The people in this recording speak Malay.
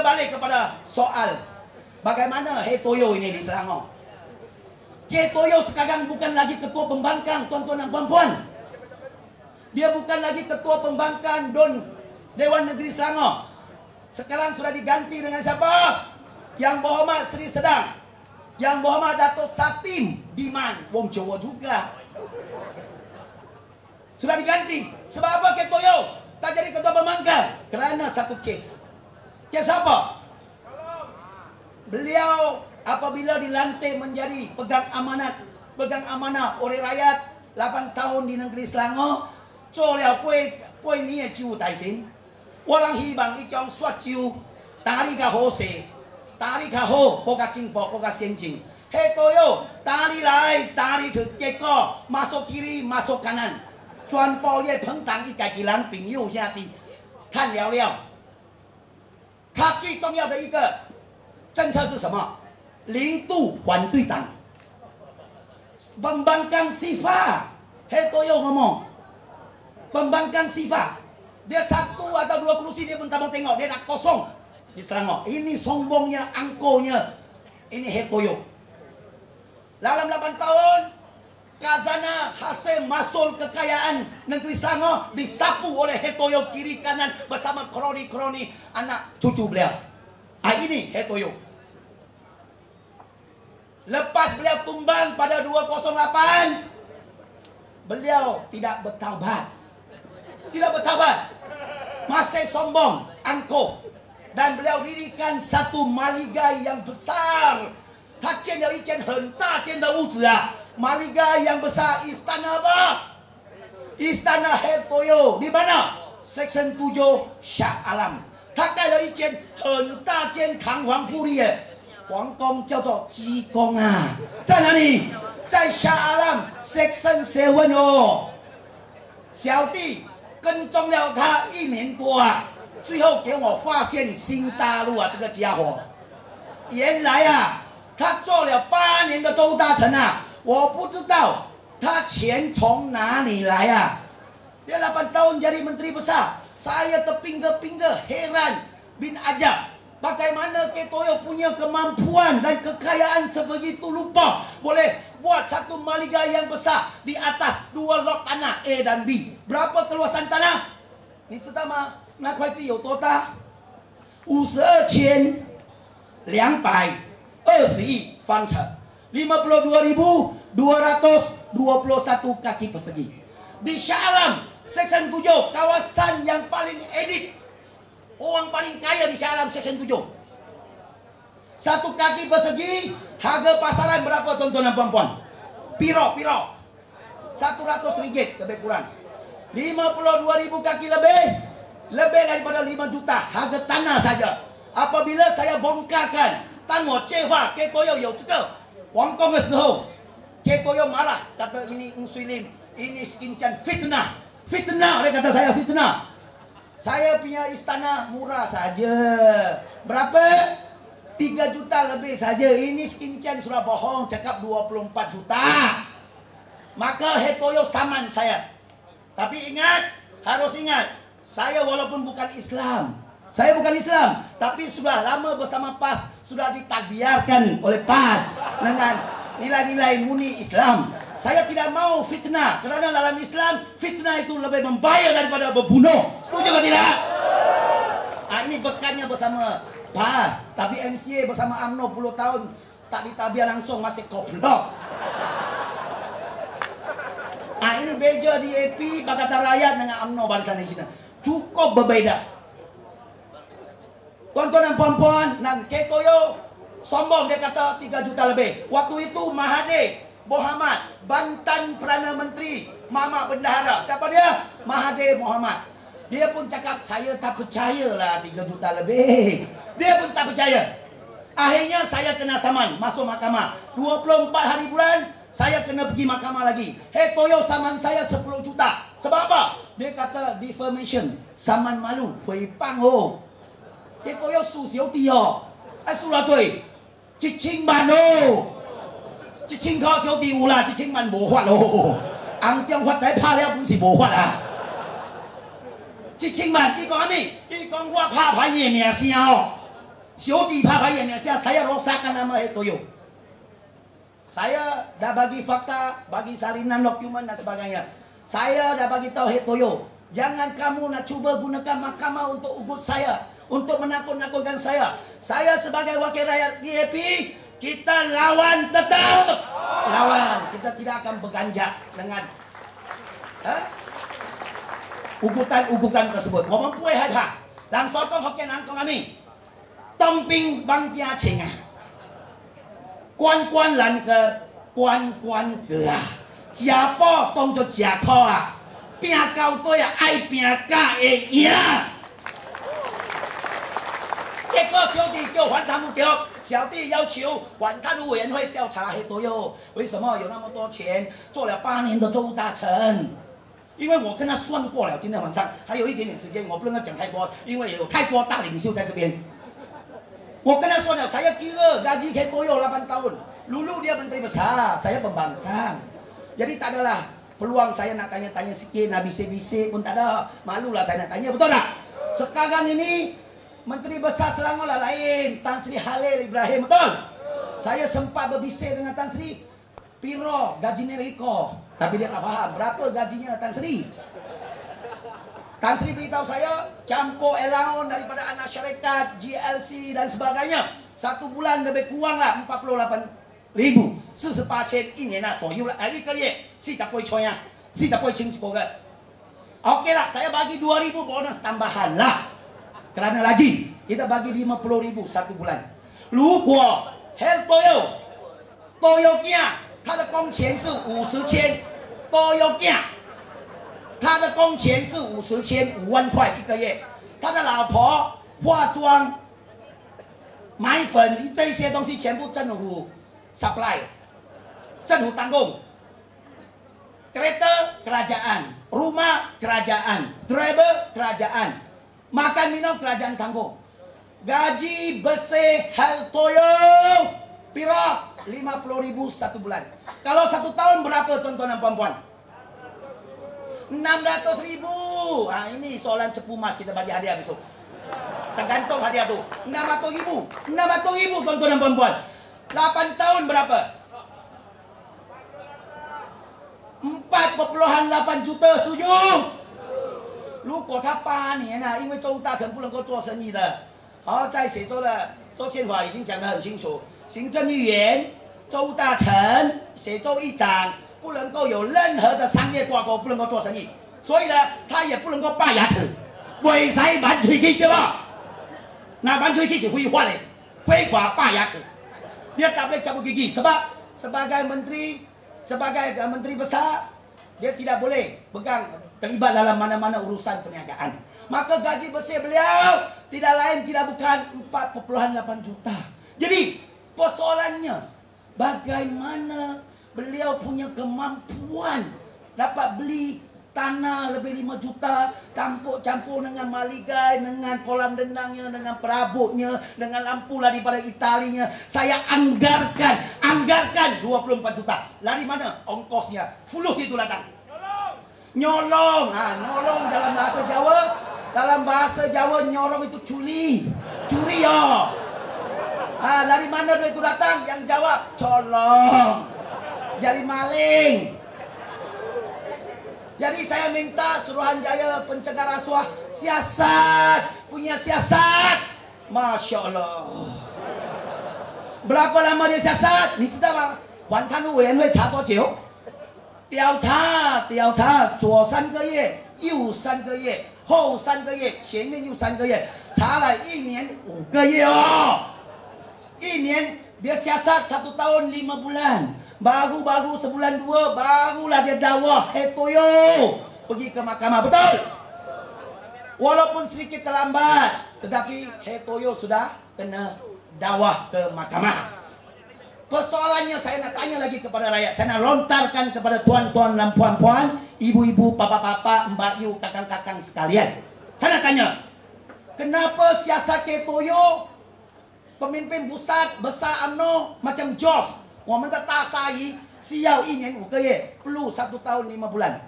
balik kepada soal bagaimana Hetoyo ini di Selangor. Hetoyo sekarang bukan lagi ketua pembangkang, tuan-tuan dan puan-puan. Dia bukan lagi ketua pembangkang Dewan Negeri Selangor. Sekarang sudah diganti dengan siapa? Yang Berhormat Seri Sedang, Yang Berhormat Datuk Satim Diman Wong Jawa juga. Sudah diganti. Sebab apa Hetoyo tak jadi ketua pembangkang? Kerana satu kes. Kes apa? Beliau apabila dilantik menjadi pegang amanah oleh rakyat 8 tahun di negeri Selangor, 做了8年的州大臣，我人希望伊将雪州打理较好势，打理较好，国家进步，国家先进。迄都有打理来打理去，结果masuk kiri masuk kanan，全部也捧当伊家己人朋友兄弟看了了。他最重要的一个政策是什么？零度反对党，Pembangkang Sifa， 迄都有ngomong。 Pembangkang Sifa, dia 1 atau 2 kursi dia pun tak mau tengok, dia nak kosong di Selangor. Ini sombongnya, angkonya, ini Hetoyo. Dalam 8 tahun, khazanah hasil masul kekayaan negeri Selangor disapu oleh Hetoyo kiri kanan bersama kroni-kroni anak cucu beliau. Ini Hetoyo. Lepas beliau tumbang pada 208, beliau tidak bertaubat. Tidak bertabat, masih sombong, angkuh, dan beliau dirikan satu maligai yang besar. Ta建了一间很大间的屋子啊，maligai yang besar, istana apa? Istana Hetoyo di mana? Section 7 Shah Alam. 他盖了一间很大间堂皇富丽的皇宫，叫做鸡宫啊，在哪里？在 Shah Alam Section 7哦，小弟。 跟踪了他1年多啊，最后给我发现新大陆啊，这个家伙，原来啊，他做了8年的州大臣啊，我不知道他钱从哪里来啊。Dia 8 tahun jadi menteri besar, saya terpinga-pinga heran bin ajab. Bagaimana Hetoyo punya kemampuan dan kekayaan sebegitu lupa boleh buat satu maligai yang besar di atas 2 lot tanah A dan B. Berapa keluasan tanah? 你知道吗？那块地有多大？52,220 亿方尺， 52.221 kaki persegi. Di Shah Alam, Section 7, kawasan yang paling elit. Orang paling kaya di Shah Alam Section 7. 1 kaki persegi, harga pasaran berapa tuan-tuan dan puan-puan? Piro. 100 ringgit lebih kurang. 52.000 kaki lebih daripada 5 juta harga tanah saja. Apabila saya bongkarkan, 当我介绍Hetoyo有这个皇宫的时候，Hetoyo marah, kata ini Muslim, ini sekincang fitnah. Fitnah, dia kata saya fitnah. Saya punya istana murah saja. Berapa? 3 juta lebih saja. Ini sekincang sudah bohong, cakap 24 juta. Maka Hetoyo saman saya. Tapi ingat, harus ingat, saya walaupun bukan Islam, tapi sudah lama bersama PAS, sudah ditakbiarkan oleh PAS dengan nilai-nilai murni Islam. Saya tidak mau fitnah, kerana dalam Islam fitnah itu lebih membayar daripada berbunuh. Setuju atau tidak? Ini bekannya bersama PAS, tapi MCA bersama UMNO 10 tahun tak ditabiar langsung, masih goblok. Ini beza DAP Pakatan Rakyat dengan UMNO Barisan Nasional. Cukup berbeza. Tuan-tuan dan puan-puan, dan Hetoyo sombong, dia kata 3 juta lebih. Waktu itu Mahathir Mohamad, Bantan Perdana Menteri, Mama Bendahara. Siapa dia? Mahathir Mohamad. Dia pun cakap, saya tak percayalah 3 juta lebih. Dia pun tak percaya. Akhirnya saya kena saman, masuk mahkamah. 24 hari bulan, saya kena pergi mahkamah lagi. Hetoyo saman saya 10 juta. Sebab apa? Dia kata defamation, saman malu, huipang ho. Hetoyo su xiu di oh. Su là tuổi 1,000 萬哦。1,000塊小弟有啦，1,000萬無法咯。紅中發仔拍了本是無法啊。1,000萬，伊講啥物？伊講我拍歹伊的名聲哦。 兄弟怕牌yang saya rosakkan nama Hetoyo. Saya dah bagi fakta, bagi salinan dokumen dan sebagainya. Saya dah bagi tahu Hetoyo, jangan kamu nak cuba gunakan mahkamah untuk ugut saya, untuk menakut-nakutkan saya. Saya sebagai wakil rakyat DAP, kita lawan tetap. Lawan, kita tidak akan berganjak dengan ugutan tersebut. 我们不会害怕。人所講福建人講阿咩？當兵幫家情啊，關關難過關關過啊，食飽當作食苦啊，拼到底啊愛拼甲會贏。結果小弟叫反貪污局，小弟要求反貪污委員會調查黑多佑為什麼有那麼多錢，做了8年的州務大臣。因為我跟他算過了，今天晚上還有一點點時間，我不能夠講太多，因為有太多大領袖在這邊。我跟他算了, saya kira gaji Hetoyo 8 tahun. Dulu dia menteri besar, saya pembangkang. Jadi tak adalah peluang saya nak tanya-tanya sikit, nak bisik-bisik pun tak ada. Malulah saya nak tanya, betul tak? Sekarang ini Menteri Besar Selangor lah lain, Tan Sri Halil Ibrahim, betul? Saya sempat berbisik dengan Tan Sri, piro gajinya Riko. Tapi dia tak faham berapa gajinya Tan Sri. Tan Sri beritahu saya campur allowance daripada anak syarikat, GLC dan sebagainya. 1 bulan lebih kurang lah 48,000, 48,000一年左右lah, 1 个月48千啊，48千1个。Okey lah, saya bagi 2,000 bonus tambahan lah. Kerana lagi kita bagi 50,000 1 bulan. 如果 Hetoyo 家他的工钱是50千，都有价，他的工钱是50千，5万块1个月。他的老婆化妆、买粉这些东西全部政府 supply， 政府当供。Kereta kerajaan, rumah kerajaan, driver kerajaan, makan minum kerajaan tanggung. Gaji bersih Hetoyo piro 50,000 1 bulan. Kalau 1 tahun berapa tuan-tuan dan puan-puan? 600,000. Ini soalan cepu mas, kita bagi hadiah besok. Tergantung hadiah tu. 600,000. 600,000 tuan-tuan dan puan-puan. 8 tahun berapa? 4,8 juta, setuju? 如果他8年啊，因为州大臣不能够做生意的，在写州的州宪法已经讲得很清楚。行政议员、州大臣、写州议长不能够有任何的商业挂钩，不能够做生意，所以呢，他也不能够拔牙齿，为谁蛮吹气对吧？那蛮吹气是非法的，非法拔牙齿。Dia tak boleh cabut gigi sebab sebagai menteri besar dia tidak boleh terlibat dalam mana-mana urusan perniagaan. Maka gaji bersih beliau tidak lain tidak bukan 4,8 juta. Jadi persoalannya bagaimana beliau punya kemampuan dapat beli tanah lebih 5 juta, campur dengan maligai, dengan kolam renangnya, dengan perabotnya, dengan lampu daripada Italinya. Saya anggarkan 24 juta. Lari mana ongkosnya? Fulus itu datang. Nyolong. Nyolong dalam bahasa Jawa. Dalam bahasa Jawa nyolong itu curi ya. Dari mana duit itu datang? Yang jawab colong. Jadi maling. Jadi saya minta Suruhanjaya pencegah rasuah punya siasat. Masya Allah. Berapa lama dia siasat? 你知道吗？反贪污委员会查多久？调查左3个月，右3个月，后3个月，前面又3个月，查了1年5个月哦。1年dia siasat 1 tahun 5 bulan. Baru sebulan 2 barulah dia dakwah Hetoyo pergi ke mahkamah, betul? Walaupun sedikit terlambat, tetapi Hetoyo sudah kena dakwah ke mahkamah. Persoalannya saya nak tanya lagi kepada rakyat, saya nak lontarkan kepada tuan-tuan dan puan-puan, ibu-ibu, bapa-bapa, mbak yu, kakang-kakang sekalian. Saya nak tanya, kenapa siasat Hetoyo pemimpin pusat besar UMNO macam Jos, 我们的大鲨鱼需要1年5个月 plus 1 tahun 5 bulan.